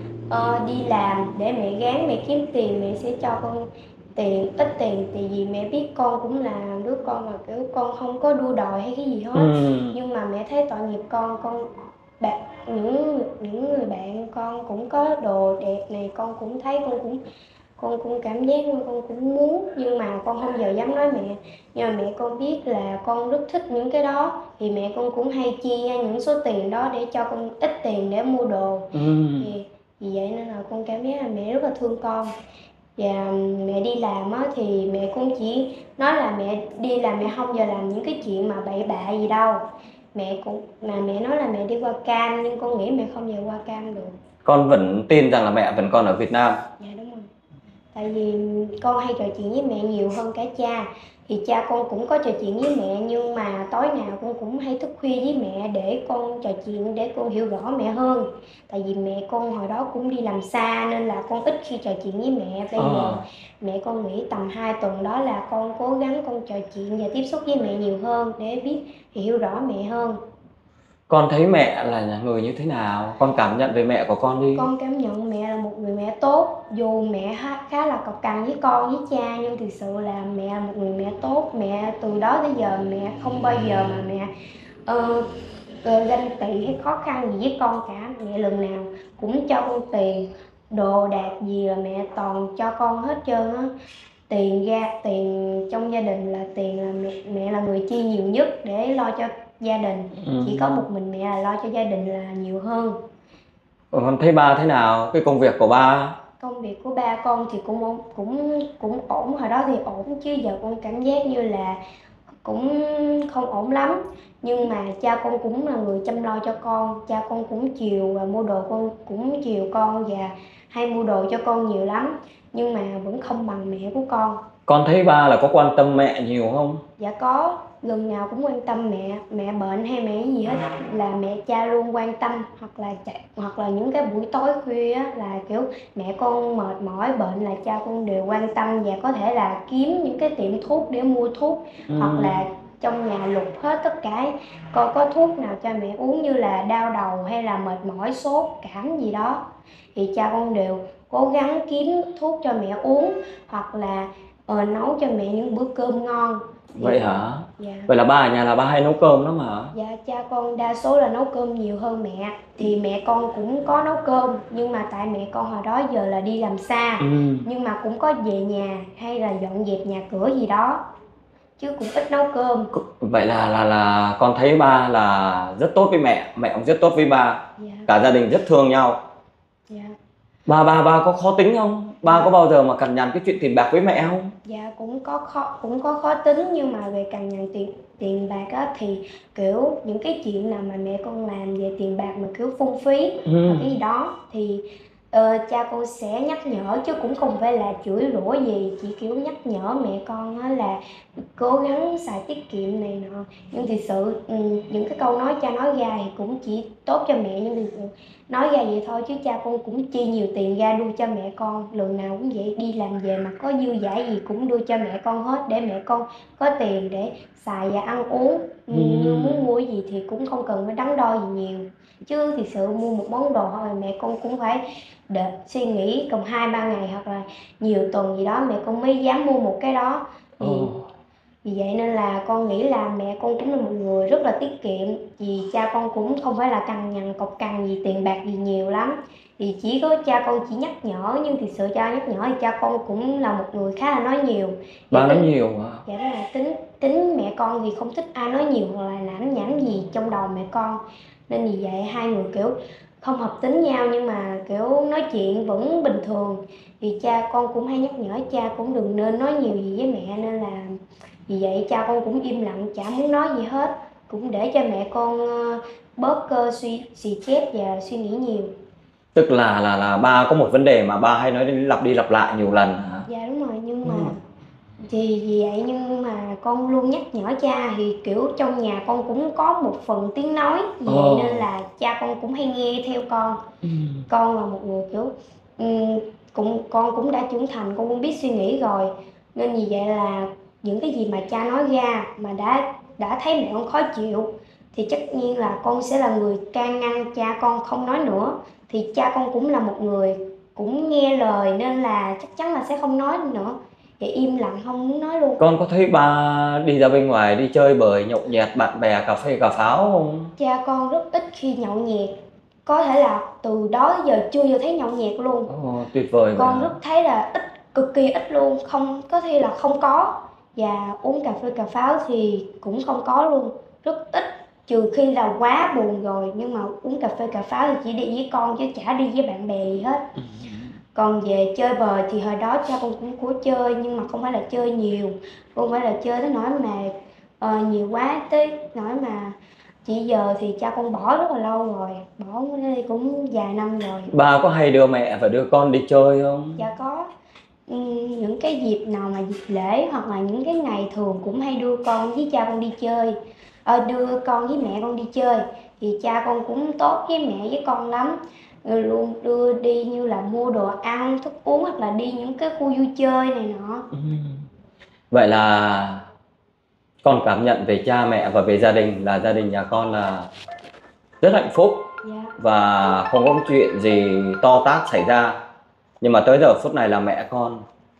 ờ, đi làm để mẹ gán mẹ kiếm tiền, mẹ sẽ cho con tiền, ít tiền, tại vì mẹ biết con cũng là đứa con mà kiểu con không có đua đòi hay cái gì hết. Ừ. Nhưng mà mẹ thấy tội nghiệp con, con bạn những những người bạn con cũng có đồ đẹp này, con cũng thấy con cũng con cũng cảm giác con cũng muốn, nhưng mà con không giờ dám nói mẹ. Nhưng mà mẹ con biết là con rất thích những cái đó, thì mẹ con cũng hay chia những số tiền đó để cho con ít tiền để mua đồ. Ừ. Thì vì vậy nên là con cảm giác là mẹ rất là thương con. Và mẹ đi làm á, thì mẹ cũng chỉ nói là mẹ đi làm mẹ không giờ làm những cái chuyện mà bậy bạ gì đâu. Mẹ cũng mà mẹ nói là mẹ đi qua Cam, nhưng con nghĩ mẹ không giờ qua Cam được. Con vẫn tin rằng là mẹ vẫn còn ở Việt Nam. Dạ đúng rồi. Tại vì con hay trò chuyện với mẹ nhiều hơn cả cha. Thì cha con cũng có trò chuyện với mẹ, nhưng mà tối nào con cũng hay thức khuya với mẹ để con trò chuyện, để con hiểu rõ mẹ hơn. Tại vì mẹ con hồi đó cũng đi làm xa nên là con ít khi trò chuyện với mẹ. Bây giờ À. mẹ con nghĩ tầm hai tuần đó là con cố gắng con trò chuyện và tiếp xúc với mẹ nhiều hơn để biết hiểu rõ mẹ hơn. Con thấy mẹ là người như thế nào? Con cảm nhận về mẹ của con đi. Con cảm nhận mẹ là một người mẹ tốt. Dù mẹ khá là cọc cằn với con với cha, nhưng thực sự là mẹ là một người mẹ tốt. Mẹ từ đó tới giờ mẹ không bao giờ mà mẹ uh, ganh tị hay khó khăn gì với con cả. Mẹ lần nào cũng cho con tiền, đồ đạc gì là mẹ toàn cho con hết trơn á. Tiền ra tiền trong gia đình là tiền là mẹ, mẹ là người chi nhiều nhất để lo cho gia đình. Ừ. Chỉ có một mình mẹ là lo cho gia đình là nhiều hơn. Con thấy ba thế nào? Cái công việc của ba? Công việc của ba con thì cũng ổn, cũng cũng ổn, hồi đó thì ổn, chứ giờ con cảm giác như là cũng không ổn lắm. Nhưng mà cha con cũng là người chăm lo cho con, cha con cũng chiều và mua đồ, con cũng chiều con và hay mua đồ cho con nhiều lắm. Nhưng mà vẫn không bằng mẹ của con. Con thấy ba là có quan tâm mẹ nhiều không? Dạ có, lần nào cũng quan tâm mẹ, mẹ bệnh hay mẹ gì hết là mẹ cha luôn quan tâm. Hoặc là hoặc là những cái buổi tối khuya á, là kiểu mẹ con mệt mỏi bệnh là cha con đều quan tâm, và có thể là kiếm những cái tiệm thuốc để mua thuốc. Ừ. Hoặc là trong nhà lục hết tất cả coi có thuốc nào cho mẹ uống, như là đau đầu hay là mệt mỏi, sốt, cảm gì đó, thì cha con đều cố gắng kiếm thuốc cho mẹ uống, hoặc là ờ, nấu cho mẹ những bữa cơm ngon. Vậy hả? Dạ. Vậy là ba ở nhà là ba hay nấu cơm lắm hả? Dạ, cha con đa số là nấu cơm nhiều hơn mẹ. Thì mẹ con cũng có nấu cơm, nhưng mà tại mẹ con hồi đó giờ là đi làm xa. Ừ. Nhưng mà cũng có về nhà hay là dọn dẹp nhà cửa gì đó, chứ cũng ít nấu cơm. Vậy là là là con thấy ba là rất tốt với mẹ, mẹ cũng rất tốt với ba. Dạ. Cả gia đình rất thương nhau. Dạ. Ba ba ba có khó tính không? Ba có bao giờ mà cằn nhằn cái chuyện tiền bạc với mẹ không? Dạ cũng có khó cũng có khó tính, nhưng mà về cằn nhằn tiền tiền bạc á, thì kiểu những cái chuyện nào mà mẹ con làm về tiền bạc mà kiểu phung phí ừ. hoặc cái gì đó thì uh, cha con sẽ nhắc nhở, chứ cũng không phải là chửi rủa gì, chỉ kiểu nhắc nhở mẹ con á là cố gắng xài tiết kiệm này nọ. Nhưng thực sự um, những cái câu nói cha nói ra thì cũng chỉ tốt cho mẹ, nhưng thực sự nói ra vậy thôi, chứ cha con cũng chi nhiều tiền ra đưa cho mẹ con. Lần nào cũng vậy, đi làm về mà có dư dả gì cũng đưa cho mẹ con hết, để mẹ con có tiền để xài và ăn uống. Ừ. Như muốn mua gì thì cũng không cần phải đắn đo gì nhiều, chứ thực sự mua một món đồ thôi mẹ con cũng phải đợi suy nghĩ còn hai ba ngày hoặc là nhiều tuần gì đó mẹ con mới dám mua một cái đó. Thì oh. Vì vậy nên là con nghĩ là mẹ con cũng là một người rất là tiết kiệm, vì cha con cũng không phải là cằn nhằn cọc cằn gì tiền bạc gì nhiều lắm. thì chỉ có cha con chỉ nhắc nhở, nhưng thực sự cha nhắc nhở thì cha con cũng là một người khá là nói nhiều. Ba nói tính, nhiều hả? Dạ đúng rồi, tính tính mẹ con thì không thích ai nói nhiều hoặc là lảng nhảng gì trong đầu mẹ con, nên vì vậy hai người kiểu không hợp tính nhau, nhưng mà kiểu nói chuyện vẫn bình thường. Thì cha con cũng hay nhắc nhở cha cũng đừng nên nói nhiều gì với mẹ, nên là vì vậy cha con cũng im lặng, chả muốn nói gì hết, cũng để cho mẹ con uh, bớt uh, suy xì chét và suy nghĩ nhiều. Tức là là là ba có một vấn đề mà ba hay nói đến lặp đi lặp lại nhiều lần hả? Dạ đúng rồi, nhưng mà Ừ. thì vì vậy nhưng mà con luôn nhắc nhở cha, thì kiểu trong nhà con cũng có một phần tiếng nói, vì vậy Ồ. nên là cha con cũng hay nghe theo con. Ừ. Con là một người kiểu um, cũng con cũng đã trưởng thành, con cũng biết suy nghĩ rồi, nên vì vậy là những cái gì mà cha nói ra mà đã đã thấy mẹ con khó chịu thì tất nhiên là con sẽ là người can ngăn cha con không nói nữa. Thì cha con cũng là một người cũng nghe lời, nên là chắc chắn là sẽ không nói nữa, thì im lặng không muốn nói luôn. Con có thấy ba đi ra bên ngoài đi chơi bời nhậu nhẹt bạn bè cà phê cà pháo không? Cha con rất ít khi nhậu nhẹt, có thể là từ đó giờ chưa giờ thấy nhậu nhẹt luôn. Ồ, tuyệt vời. Con vậy rất thấy là ít, cực kỳ ít luôn, không có thể là không có. Và uống cà phê cà pháo thì cũng không có luôn, rất ít, trừ khi là quá buồn rồi, nhưng mà uống cà phê cà pháo thì chỉ đi với con chứ chả đi với bạn bè gì hết. Ừ. Còn về chơi bời thì hồi đó cha con cũng có chơi, nhưng mà không phải là chơi nhiều, không phải là chơi tới nỗi mà uh, nhiều quá tới nỗi mà chỉ giờ thì cha con bỏ rất là lâu rồi, bỏ đây cũng vài năm rồi. Ba có hay đưa mẹ và đưa con đi chơi không? Dạ có. Ừm, những cái dịp nào mà dịp lễ hoặc là những cái ngày thường cũng hay đưa con với cha con đi chơi, ờ, đưa con với mẹ con đi chơi. Thì cha con cũng tốt với mẹ với con lắm, rồi luôn đưa đi như là mua đồ ăn thức uống hoặc là đi những cái khu vui chơi này nọ. Ừ. Vậy là con cảm nhận về cha mẹ và về gia đình là gia đình nhà con là rất hạnh phúc. Dạ. Và không có chuyện gì to tát xảy ra. Nhưng mà tới giờ phút này là mẹ con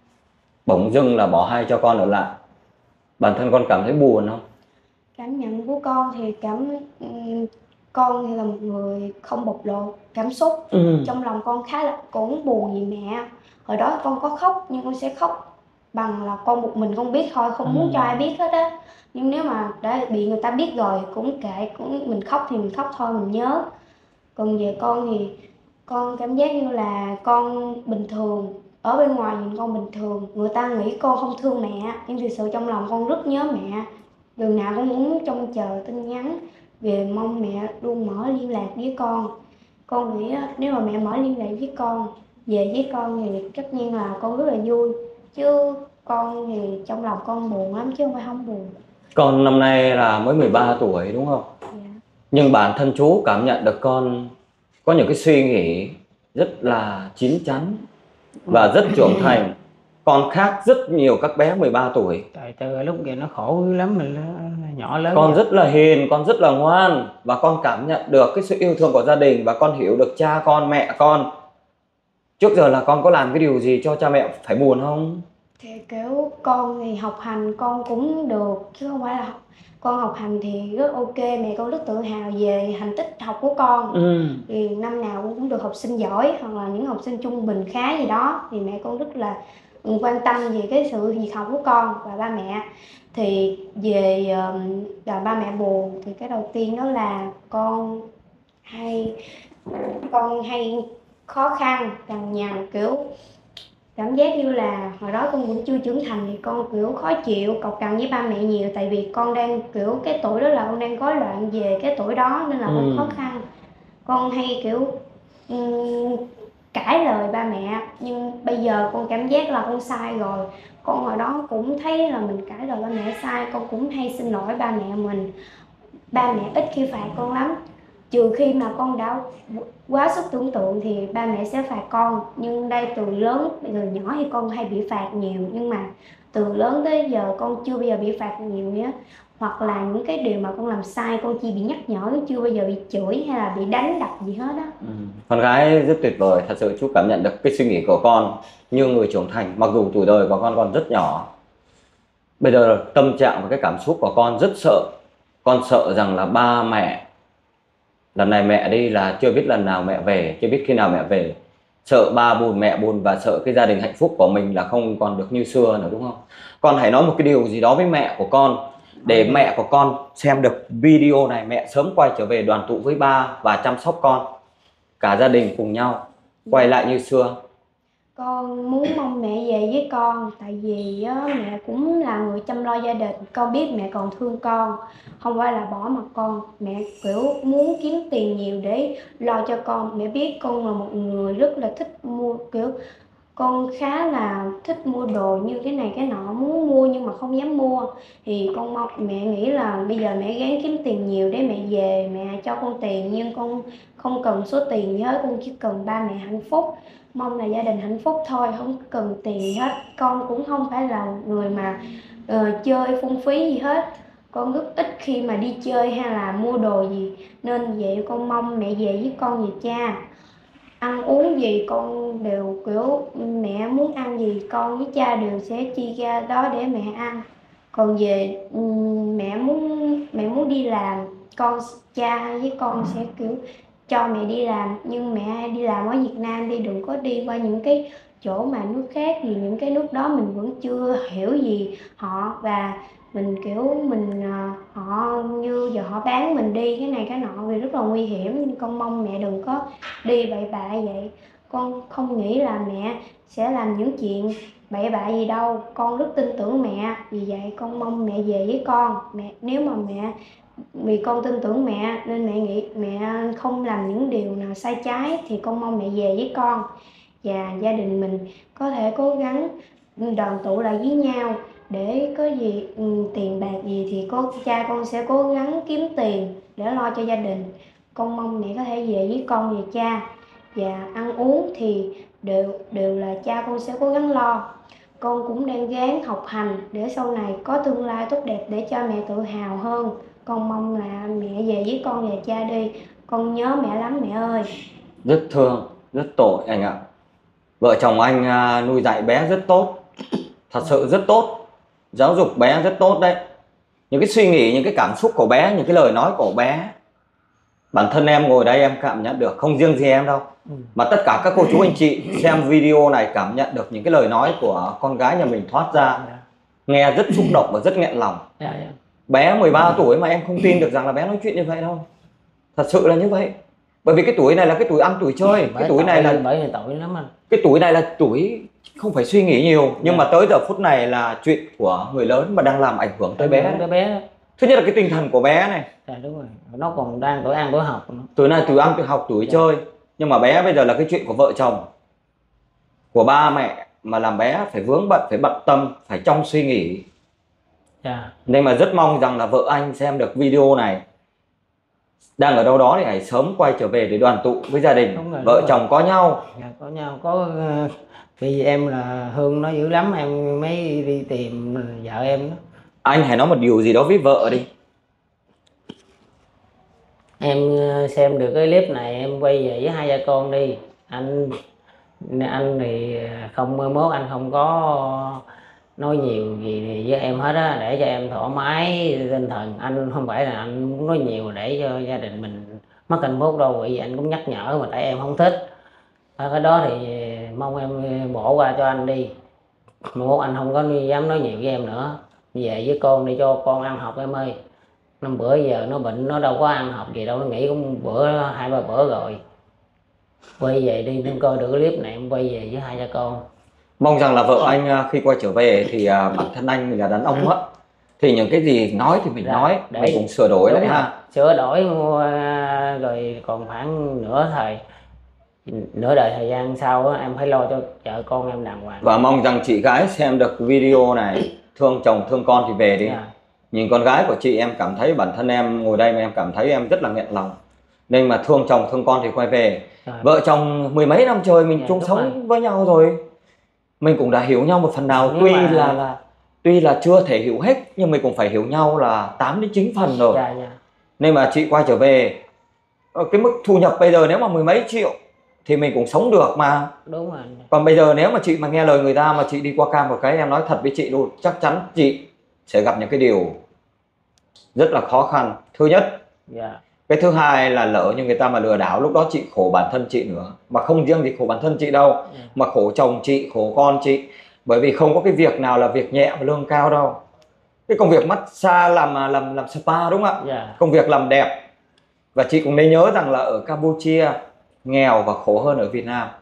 bỗng dưng là bỏ hai cho con ở lại. Bản thân con cảm thấy buồn không? Cảm nhận của con thì cảm ừm, con thì là một người không bộc lộ cảm xúc. Ừ. Trong lòng con khá là cũng buồn vì mẹ. Hồi đó con có khóc, nhưng con sẽ khóc bằng là con một mình con biết thôi, không muốn Ừ. cho ai biết hết á. Nhưng nếu mà đã bị người ta biết rồi cũng kệ, cũng mình khóc thì mình khóc thôi, mình nhớ. Còn về con thì con cảm giác như là con bình thường, ở bên ngoài nhìn con bình thường, người ta nghĩ con không thương mẹ, nhưng thực sự trong lòng con rất nhớ mẹ. Đường nào cũng muốn trông chờ tin nhắn về, mong mẹ luôn mở liên lạc với con. Con nghĩ nếu mà mẹ mở liên lạc với con, về với con thì tất nhiên là con rất là vui, chứ con thì trong lòng con buồn lắm chứ không phải không buồn. Con năm nay là mới mười ba tuổi đúng không? Dạ. Nhưng bản thân chú cảm nhận được con có những cái suy nghĩ rất là chín chắn và rất trưởng thành. Con khác rất nhiều các bé mười ba tuổi. Tại từ lúc kia nó khổ lắm, mình nhỏ lớn. Con rất là hiền, con rất là ngoan, và con cảm nhận được cái sự yêu thương của gia đình, và con hiểu được cha con mẹ con. Trước giờ là con có làm cái điều gì cho cha mẹ phải buồn không? Thì kiểu con thì học hành con cũng được, chứ không phải là học. Con học hành thì rất ok, mẹ con rất tự hào về thành tích học của con. Ừ. Thì năm nào con cũng được học sinh giỏi hoặc là những học sinh trung bình khá gì đó, thì mẹ con rất là quan tâm về cái sự việc học của con. Và ba mẹ thì về là ba mẹ buồn thì cái đầu tiên đó là con hay con hay khó khăn cằn nhằn, kiểu cảm giác như là hồi đó con cũng chưa trưởng thành thì con kiểu khó chịu cọc cằn với ba mẹ nhiều, tại vì con đang kiểu cái tuổi đó là con đang rối loạn về cái tuổi đó, nên là con Ừ. khó khăn. Con hay kiểu um, cãi lời ba mẹ, nhưng bây giờ con cảm giác là con sai rồi. Con hồi đó cũng thấy là mình cãi lời ba mẹ sai, con cũng hay xin lỗi ba mẹ mình. Ba mẹ ít khi phạt con lắm, trừ khi mà con đã quá sức tưởng tượng thì ba mẹ sẽ phạt con. Nhưng đây từ lớn, từ nhỏ thì con hay bị phạt nhiều, nhưng mà từ lớn tới giờ con chưa bao giờ bị phạt nhiều nhé. Hoặc là những cái điều mà con làm sai con chỉ bị nhắc nhở, chưa bao giờ bị chửi hay là bị đánh đập gì hết á. Ừ. Con gái rất tuyệt vời, thật sự chú cảm nhận được cái suy nghĩ của con như người trưởng thành, mặc dù tuổi đời của con còn rất nhỏ. Bây giờ tâm trạng và cái cảm xúc của con rất sợ. Con sợ rằng là ba mẹ Lần này mẹ đi là chưa biết lần nào mẹ về, chưa biết khi nào mẹ về. Sợ ba buồn, mẹ buồn và sợ cái gia đình hạnh phúc của mình là không còn được như xưa nữa, đúng không? Con hãy nói một cái điều gì đó với mẹ của con để mẹ của con xem được video này, mẹ sớm quay trở về đoàn tụ với ba và chăm sóc con, cả gia đình cùng nhau quay lại như xưa. Con muốn mong mẹ về với con, tại vì á, mẹ cũng là người chăm lo gia đình, con biết mẹ còn thương con, không phải là bỏ mặc con. Mẹ kiểu muốn kiếm tiền nhiều để lo cho con. Mẹ biết con là một người rất là thích mua, kiểu con khá là thích mua đồ như cái này cái nọ, muốn mua nhưng mà không dám mua. Thì con mong mẹ nghĩ là bây giờ mẹ gắng kiếm tiền nhiều để mẹ về, mẹ cho con tiền, nhưng con không cần số tiền gì hết, con chỉ cần ba mẹ hạnh phúc, mong là gia đình hạnh phúc thôi, không cần tiền gì hết. Con cũng không phải là người mà uh, chơi phung phí gì hết, con rất ít khi mà đi chơi hay là mua đồ gì, nên vậy con mong mẹ về với con về cha. Ăn uống gì con đều kiểu mẹ muốn ăn gì con với cha đều sẽ chi ra đó để mẹ ăn. Còn về mẹ muốn mẹ muốn đi làm, con cha với con sẽ kiểu cho mẹ đi làm, nhưng mẹ đi làm ở Việt Nam đi, đừng có đi qua những cái chỗ mà nước khác, vì những cái nước đó mình vẫn chưa hiểu gì họ, và mình kiểu mình họ như giờ họ bán mình đi cái này cái nọ vì rất là nguy hiểm. Nhưng con mong mẹ đừng có đi bậy bạ vậy. Con không nghĩ là mẹ sẽ làm những chuyện bậy bạ gì đâu, con rất tin tưởng mẹ, vì vậy con mong mẹ về với con. Mẹ nếu mà mẹ vì con tin tưởng mẹ nên mẹ nghĩ mẹ không làm những điều nào sai trái, thì con mong mẹ về với con và gia đình mình có thể cố gắng đoàn tụ lại với nhau, để có gì ừ, tiền bạc gì thì có cha con sẽ cố gắng kiếm tiền để lo cho gia đình. Con mong mẹ có thể về với con và cha, và ăn uống thì đều đều là cha con sẽ cố gắng lo. Con cũng đang gắng học hành để sau này có tương lai tốt đẹp để cho mẹ tự hào hơn. Con mong là mẹ về với con và cha đi, con nhớ mẹ lắm mẹ ơi. Rất thương, rất tội anh ạ. Vợ chồng anh nuôi dạy bé rất tốt, thật sự rất tốt, giáo dục bé rất tốt đấy. Những cái suy nghĩ, những cái cảm xúc của bé, những cái lời nói của bé, bản thân em ngồi đây em cảm nhận được, không riêng gì em đâu, mà tất cả các cô chú anh chị xem video này cảm nhận được những cái lời nói của con gái nhà mình thoát ra, nghe rất xúc động và rất nghẹn lòng. Bé mười ba tuổi mà em không tin được rằng là bé nói chuyện như vậy đâu. Thật sự là như vậy. Bởi vì cái tuổi này là cái tuổi ăn tuổi chơi, cái tuổi này là bởi tội lắm anh. Cái tuổi này là tuổi không phải suy nghĩ nhiều, nhưng mà tới giờ phút này là chuyện của người lớn mà đang làm ảnh hưởng tới bé. Tới bé. Thứ nhất là cái tinh thần của bé này. Dạ đúng rồi, nó còn đang tuổi ăn tuổi học nữa. Tuổi này tuổi ăn tuổi học tuổi chơi, nhưng mà bé bây giờ là cái chuyện của vợ chồng, của ba mẹ mà làm bé phải vướng bận, phải bận tâm, phải trong suy nghĩ. Dạ. Nên mà rất mong rằng là vợ anh xem được video này, đang ở đâu đó thì hãy sớm quay trở về để đoàn tụ với gia đình. Rồi, vợ chồng rồi. Có nhau. Dạ, có nhau, có vì em là Hương nó dữ lắm, em mới đi tìm vợ em đó. Anh hãy nói một điều gì đó với vợ đi. Em xem được cái clip này em quay về với hai cha con đi. Anh anh thì không mơ mốt anh không có nói nhiều gì với em hết á, để cho em thoải mái tinh thần. Anh không phải là anh muốn nói nhiều để cho gia đình mình mất hạnh phúc đâu, vì anh cũng nhắc nhở mà tại em không thích. Cái đó thì mong em bỏ qua cho anh đi, mốt anh không có dám nói nhiều với em nữa. Về với con đi cho con ăn học em ơi. Năm bữa giờ nó bệnh, nó đâu có ăn học gì đâu, nó nghỉ cũng bữa hai ba bữa rồi. Quay về đi, nên coi được cái clip này em quay về với hai cha con. Mong rằng là vợ anh khi quay trở về thì bản thân anh là đàn ông á, thì những cái gì nói thì mình dạ, nói, để mình cũng sửa đổi lại ha. Sửa đổi rồi còn khoảng nửa thời nửa đời thời gian sau á, em phải lo cho vợ con em đàng hoàng. Và mong rằng chị gái xem được video này, thương chồng thương con thì về đi. Dạ. Nhìn con gái của chị em cảm thấy, bản thân em ngồi đây mà em cảm thấy em rất là nghẹn lòng. Nên mà thương chồng thương con thì quay về. Rồi. Vợ chồng mười mấy năm trời mình dạ, chung sống rồi. Với nhau rồi, mình cũng đã hiểu nhau một phần nào. Nhưng tuy mà... là, là tuy là chưa thể hiểu hết, nhưng mình cũng phải hiểu nhau là tám đến chín phần rồi. Dạ, dạ. Nên mà chị quay trở về, cái mức thu nhập bây giờ nếu mà mười mấy triệu thì mình cũng sống được mà. Đúng rồi. Còn bây giờ nếu mà chị mà nghe lời người ta mà chị đi qua cam một cái, em nói thật với chị luôn, chắc chắn chị sẽ gặp những cái điều rất là khó khăn. Thứ nhất, yeah. Cái thứ hai là lỡ như người ta mà lừa đảo, lúc đó chị khổ bản thân chị nữa, mà không riêng gì khổ bản thân chị đâu, mà khổ chồng chị, khổ con chị. Bởi vì không có cái việc nào là việc nhẹ và lương cao đâu. Cái công việc massage làm làm làm spa đúng không ạ? Dạ. Công việc làm đẹp. Và chị cũng nên nhớ rằng là ở Campuchia nghèo và khổ hơn ở Việt Nam.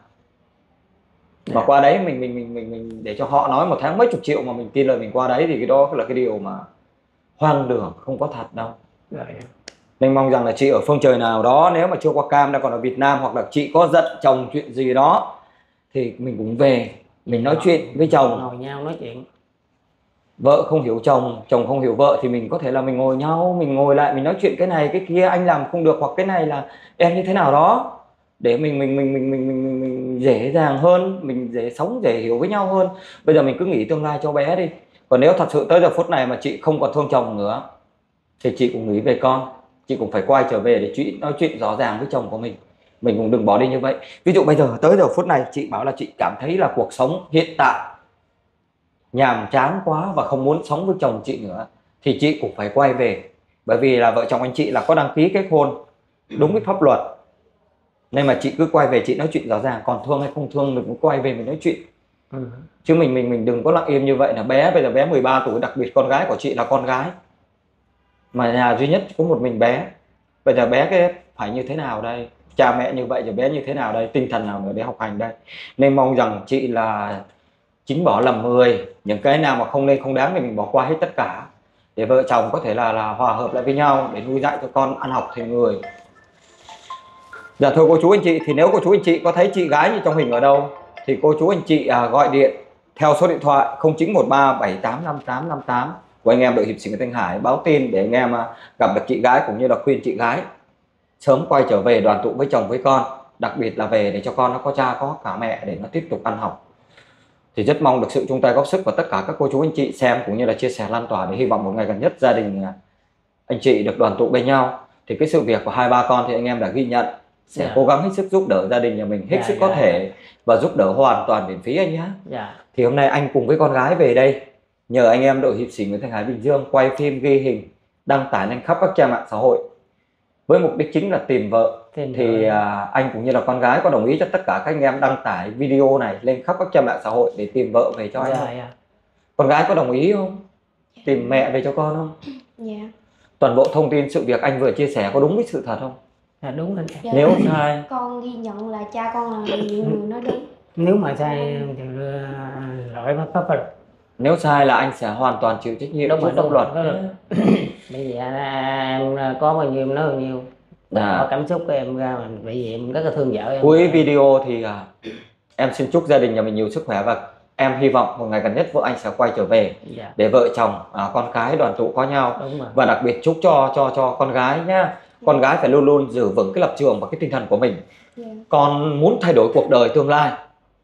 Mà qua đấy mình mình mình mình mình để cho họ nói một tháng mấy chục triệu mà mình tin lời mình qua đấy, thì cái đó là cái điều mà hoang đường, không có thật đâu. Dạ. Nên mong rằng là chị ở phương trời nào đó, nếu mà chưa qua Cam đang còn ở Việt Nam, hoặc là chị có giận chồng chuyện gì đó thì mình cũng về, mình nói chuyện với chồng, ngồi nhau nói chuyện. Vợ không hiểu chồng, chồng không hiểu vợ thì mình có thể là mình ngồi nhau, mình ngồi lại mình nói chuyện cái này cái kia, anh làm không được hoặc cái này là em như thế nào đó, để mình mình mình mình mình mình, mình, mình dễ dàng hơn, mình dễ sống, dễ hiểu với nhau hơn. Bây giờ mình cứ nghĩ tương lai cho bé đi. Còn nếu thật sự tới giờ phút này mà chị không còn thương chồng nữa thì chị cũng nghĩ về con, chị cũng phải quay trở về để chị nói chuyện rõ ràng với chồng của mình. Mình cũng đừng bỏ đi như vậy. Ví dụ bây giờ tới giờ phút này chị bảo là chị cảm thấy là cuộc sống hiện tại nhàm chán quá và không muốn sống với chồng chị nữa, thì chị cũng phải quay về. Bởi vì là vợ chồng anh chị là có đăng ký kết hôn đúng với pháp luật, nên mà chị cứ quay về chị nói chuyện rõ ràng. Còn thương hay không thương mình cũng quay về mình nói chuyện. Ừ. Chứ mình mình mình đừng có lặng im như vậy. Là bé bây giờ bé mười ba tuổi, đặc biệt con gái của chị là con gái mà nhà duy nhất có một mình bé. Bây giờ bé cái phải như thế nào đây? Cha mẹ như vậy rồi bé như thế nào đây? Tinh thần nào nữa để học hành đây? Nên mong rằng chị là chín bỏ làm mười, những cái nào mà không nên không đáng thì mình bỏ qua hết tất cả, để vợ chồng có thể là là hòa hợp lại với nhau để nuôi dạy cho con ăn học thành người. Dạ thưa cô chú anh chị, thì nếu cô chú anh chị có thấy chị gái như trong hình ở đâu thì cô chú anh chị à, gọi điện theo số điện thoại không chín một ba bảy tám năm tám năm tám của anh em đội hiệp sĩ Nguyễn Thanh Hải, báo tin để anh em à, gặp được chị gái, cũng như là khuyên chị gái sớm quay trở về đoàn tụ với chồng với con, đặc biệt là về để cho con nó có cha có cả mẹ để nó tiếp tục ăn học. Thì rất mong được sự chung tay góp sức của tất cả các cô chú anh chị xem cũng như là chia sẻ lan tỏa, để hy vọng một ngày gần nhất gia đình anh chị được đoàn tụ bên nhau. Thì cái sự việc của hai ba con thì anh em đã ghi nhận, sẽ yeah. cố gắng hết sức giúp đỡ gia đình nhà mình hết yeah, sức yeah. có thể và giúp đỡ hoàn toàn miễn phí anh nhé. Yeah. Thì hôm nay anh cùng với con gái về đây, nhờ anh em đội hiệp sĩ Nguyễn Thanh Hải Bình Dương quay phim ghi hình đăng tải lên khắp các trang mạng xã hội với mục đích chính là tìm vợ. Tìm thì à, anh cũng như là con gái có đồng ý cho tất cả các anh em đăng tải video này lên khắp các trang mạng xã hội để tìm vợ về cho anh không? Yeah. Con gái có đồng ý không? Yeah. Tìm mẹ về cho con không? Yeah. Toàn bộ thông tin sự việc anh vừa chia sẻ có đúng với sự thật không? À, đúng anh. Dạ, nếu sai con ghi nhận là cha con là những người nói đúng. Nếu mà sai thì lỗi pháp luật. Nếu sai là anh sẽ hoàn toàn chịu trách nhiệm trước pháp luật. Bây giờ em có bao nhiêu em nói bao nhiêu. À. Có cảm xúc của em ra mà bởi vì em rất là thương vợ em. Cuối video thì uh, em xin chúc gia đình nhà mình nhiều sức khỏe, và em hy vọng một ngày gần nhất vợ anh sẽ quay trở về. Dạ. Để vợ chồng uh, con cái đoàn tụ có nhau. Và đặc biệt chúc cho cho cho con gái nhá. Con gái phải luôn luôn giữ vững cái lập trường và cái tinh thần của mình. Yeah. Con muốn thay đổi cuộc đời tương lai,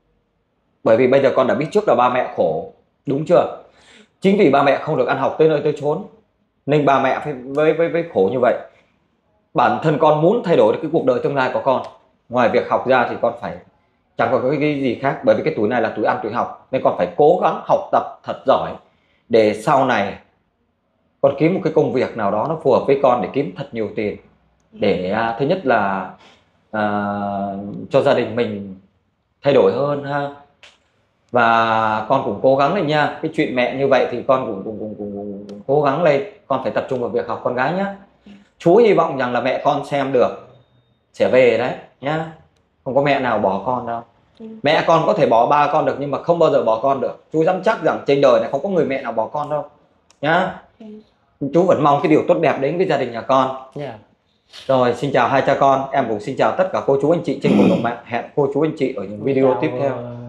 bởi vì bây giờ con đã biết trước là ba mẹ khổ, đúng chưa? Chính vì ba mẹ không được ăn học tới nơi tới chốn nên ba mẹ phải với với với khổ như vậy. Bản thân con muốn thay đổi được cái cuộc đời tương lai của con, ngoài việc học ra thì con phải chẳng có cái, cái gì khác, bởi vì cái tuổi này là tuổi ăn tuổi học, nên con phải cố gắng học tập thật giỏi để sau này con kiếm một cái công việc nào đó nó phù hợp với con để kiếm thật nhiều tiền, để uh, thứ nhất là uh, cho gia đình mình thay đổi hơn ha. Và con cũng cố gắng lên nha. Cái chuyện mẹ như vậy thì con cũng cũng, cũng, cũng, cũng, cũng cố gắng lên. Con phải tập trung vào việc học con gái nhé. Chú hy vọng rằng là mẹ con xem được sẽ về đấy nhá. Không có mẹ nào bỏ con đâu. Mẹ con có thể bỏ ba con được nhưng mà không bao giờ bỏ con được. Chú dám chắc rằng trên đời này không có người mẹ nào bỏ con đâu nhá. Chú vẫn mong cái điều tốt đẹp đến với gia đình nhà con. Yeah. Rồi xin chào hai cha con. Em cũng xin chào tất cả cô chú anh chị trên cộng đồng mạng. Hẹn cô chú anh chị ở những video tiếp theo.